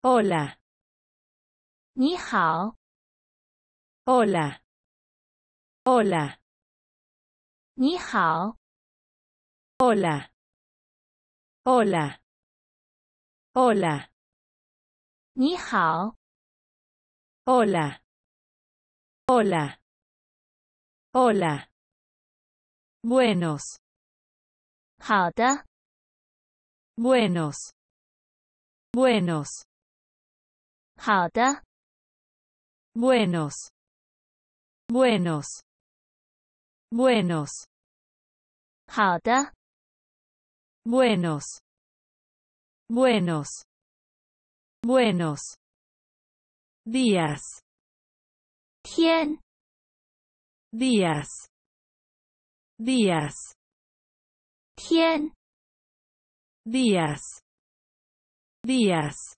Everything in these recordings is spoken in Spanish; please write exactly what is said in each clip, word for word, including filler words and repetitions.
Hola. 你好， Hola. Hola. 你好， Hola. Hola. Hola. 你好， Hola. Hola. Hola. Buenos. 好的， Buenos. Buenos. 好的， Buenos. Buenos. Buenos. 好的， Buenos. Buenos. Buenos. Días. 天， Días. Días. 天， Días. Días.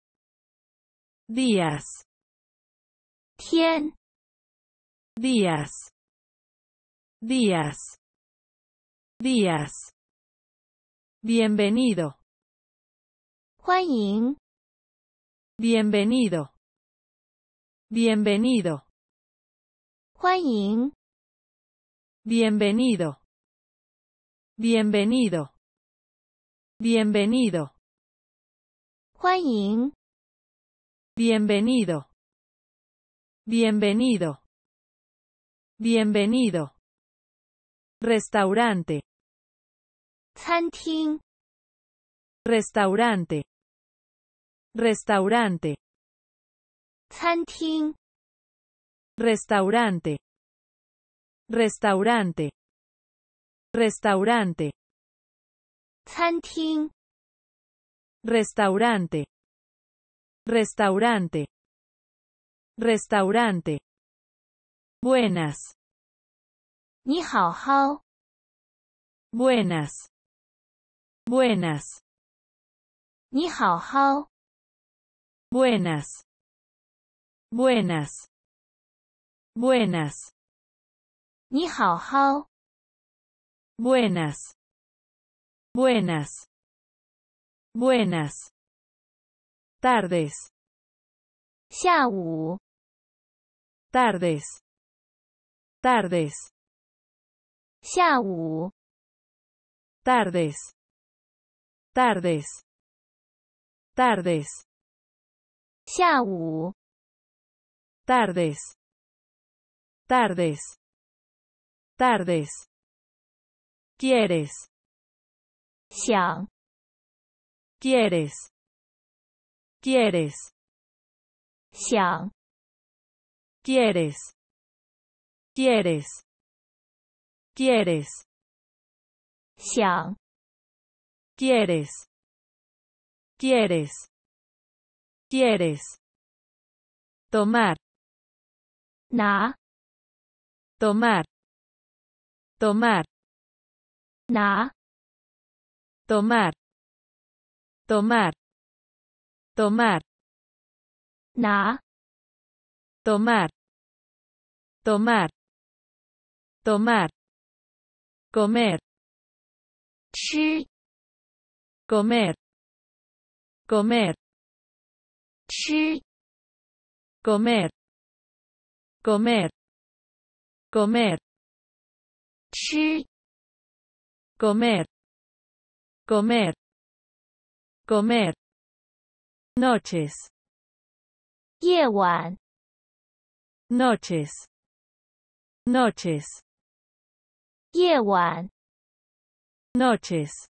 Días. 天， Días. Días. Días. Bienvenido. 欢迎， Bienvenido. Bienvenido. 欢迎， Bienvenido. Bienvenido. Bienvenido. 欢迎， Bienvenido. Bienvenido. Bienvenido. Restaurante. 餐厅， Restaurante. Restaurante. 餐厅， Restaurante. Restaurante. Restaurante. 餐厅， Restaurante. Restaurante. Restaurante. Buenas. 你好好， Buenas. Buenas. 你好好， Buenas. Buenas. Buenas. 你好好， Buenas. Buenas. Buenas. Tardes. 下午， Tardes. Tardes. 下午， Tardes. Tardes. Tardes. 下午， Tardes. Tardes. Tardes. ¿Quieres? 想， ¿Quieres? ¿Quieres? 想， ¿Quieres? ¿Quieres? ¿Quieres? 想， ¿Quieres? ¿Quieres? ¿Quieres? Tomar. 拿， Tomar. Tomar. 拿， Tomar. Tomar. Tomar. 拿， Tomar. Tomar. Tomar. Comer. 吃， Comer. Comer. 吃， Comer. Comer. Comer. 吃， Comer. Comer. Comer. Noches. 夜晚， Noches. Noches. 夜晚， Noches.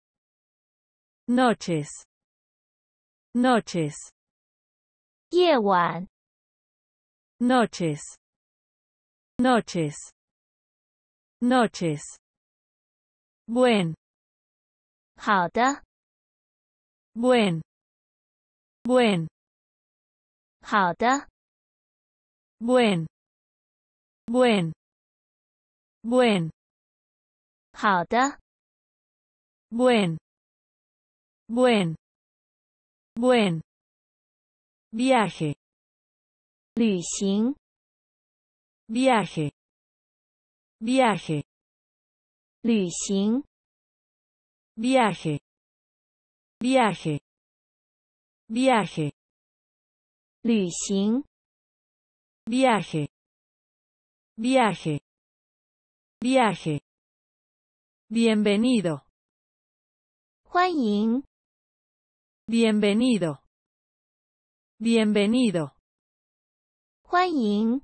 Noches. Noches. 夜晚， Noches. Noches. Noches. Buen. 好的， Buen. Buen. 好的， Buen. Buen. Buen. 好的， Buen. Buen. Buen. Viaje. 旅行， Viaje. Viaje. 旅行， Viaje. Viaje. Viaje. 旅行， viaje, viaje, viaje. Bienvenido, 欢迎， bienvenido, bienvenido, 欢迎，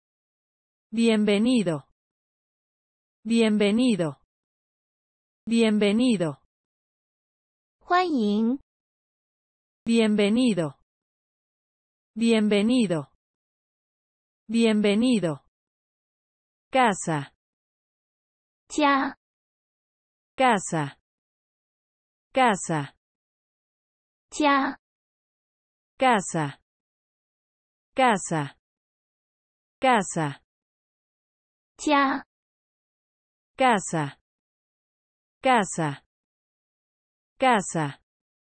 bienvenido, bienvenido, bienvenido, 欢迎， bienvenido, bienvenido, bienvenido. Casa, 家， casa, casa, 家， casa, casa, casa, 家， casa, casa, casa.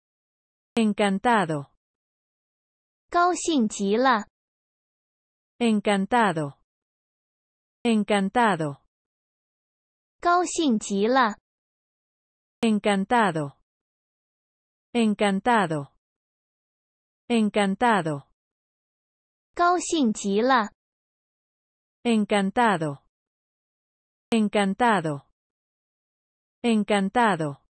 Encantado, 高兴极了， encantado, encantado, 高兴极了， encantado, encantado, encantado, 高兴极了， encantado, encantado, encantado.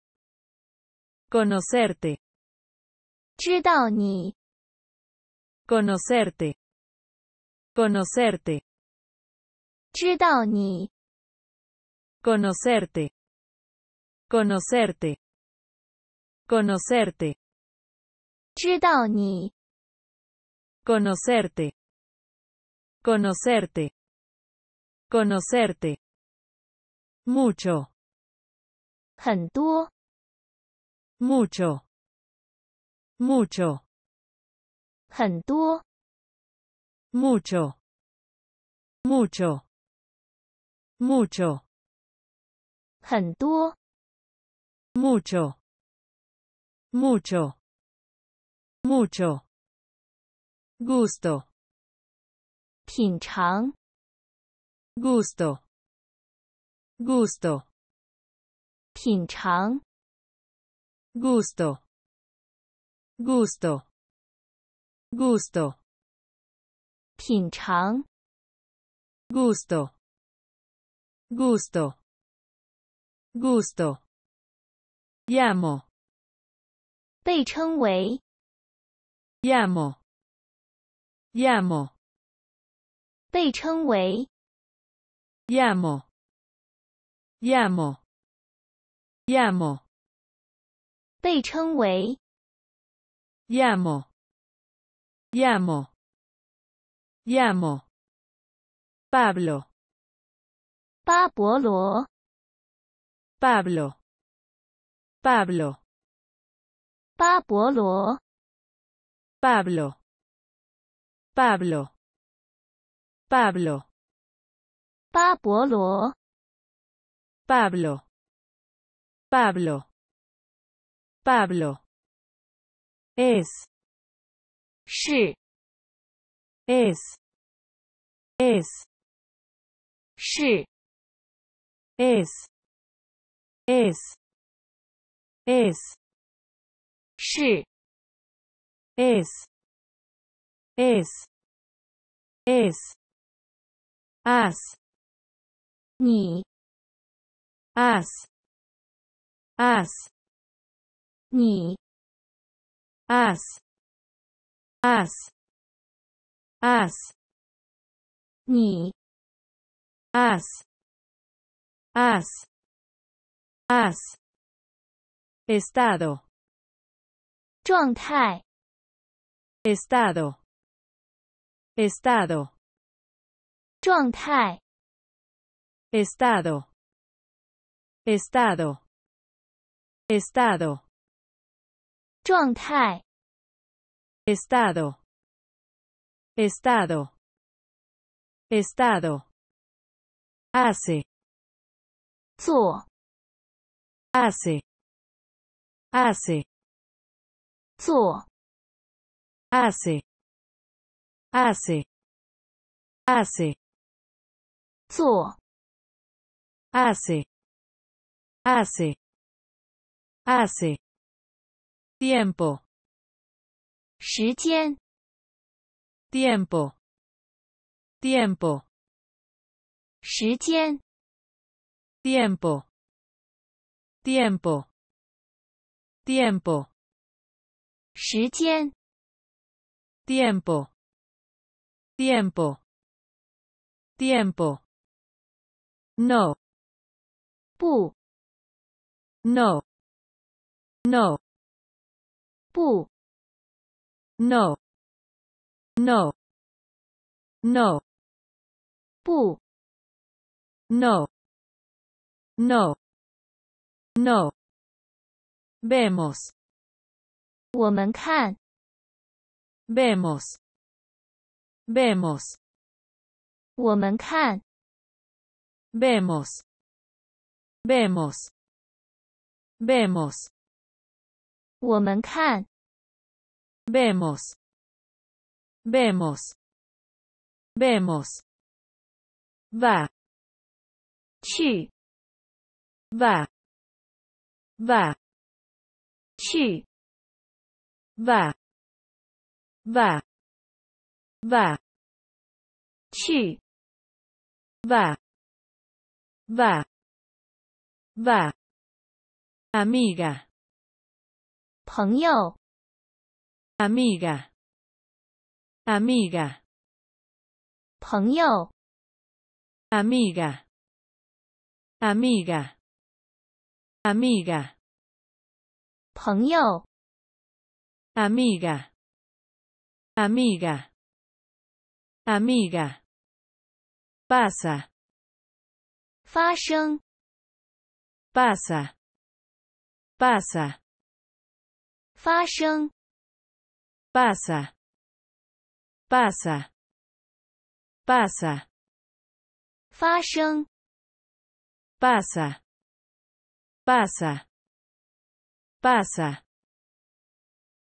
Conocerte, 知道你， conocerte, conocerte, 知道你， conocerte, conocerte, conocerte, 知道你， conocerte, conocerte, conocerte. Mucho, 很多， mucho, mucho, 很多， mucho, mucho, mucho, 很多， mucho, mucho, mucho. Gusto, 品尝， gusto, gusto, 品尝， gusto, gusto, gusto, 品尝， gusto, gusto, gusto. Llamo, 被称为， llamo, llamo, 被称为， llamo, llamo, llamo, 被称为， llamo, llamo, llamo. Pablo, 巴勃罗， Pablo, Pablo, 巴勃罗， Pablo, Pablo, Pablo, 巴勃罗， Pablo, Pablo, Pablo. Es, 是， es, es, 是， es, es, es, 是， es, es, es. Has, 你， has, has, 你， has, has, has, 你， has, has, has. Estado, 状态， estado, estado, 状态， estado, estado, estado, 状态， estado, estado, estado. Hace, 做， hace, hace, 做， hace, hace, hace, 做， hace, hace, hace. Tiempo, 时间， tiempo, tiempo, 时间， tiempo, tiempo, tiempo, 时间， tiempo, tiempo, tiempo, no, 不， no, no, 不， no, no, no, 不， no, no, no, vemos, 我们看， vemos, vemos, 我们看， vemos, vemos, vemos, 我们看， vemos, vemos, vemos, va, 去， va, va, 去， va, va, va, 去， va, va, va, amiga, 朋友， amiga, amiga, 朋友， amiga, amiga, amiga, 朋友， amiga, amiga, amiga, pasa, 发生， pasa, pasa, 发生， pasa, pasa, pasa, 发生， pasa, pasa, pasa,